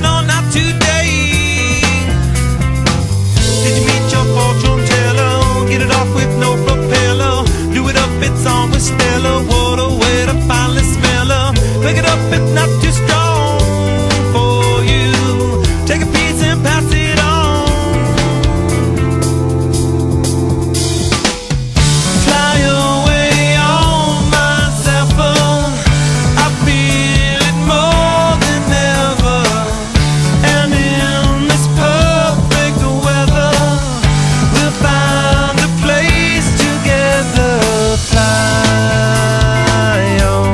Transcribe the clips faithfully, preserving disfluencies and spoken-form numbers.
no, not today. Did you meet your fortune teller? Get it off with no propeller. Do it up, it's on with Stella. What a way to finally smell her. Pick it up, it's not too strong for you. Take a piece and pass it on. Fly away on my zephyr. I feel it more than ever. And in this perfect weather, we'll find a place together. Fly on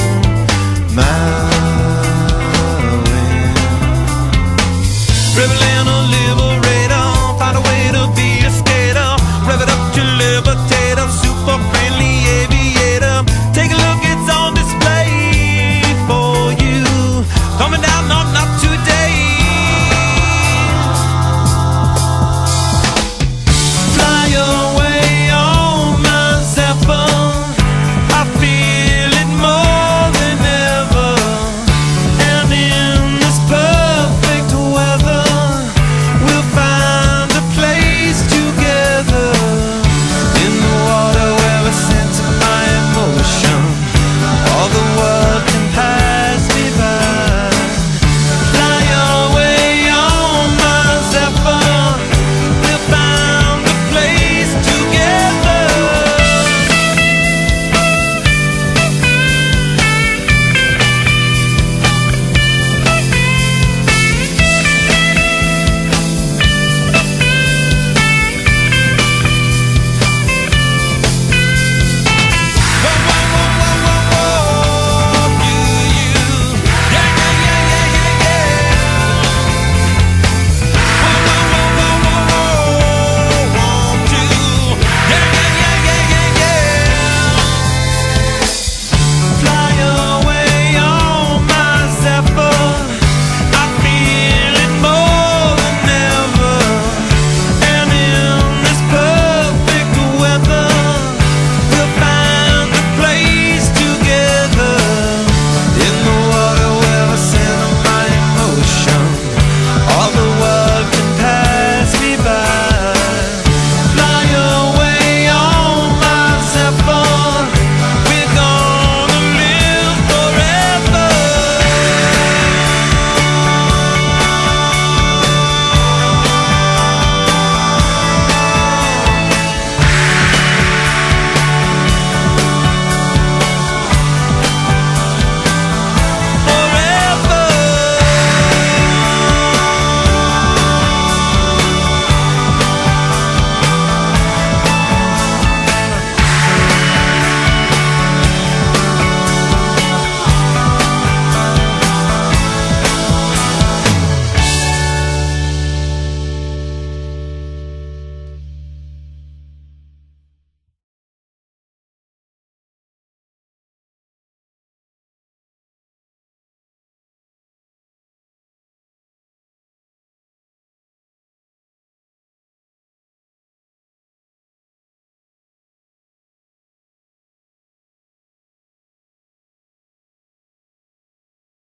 my wind. Rebel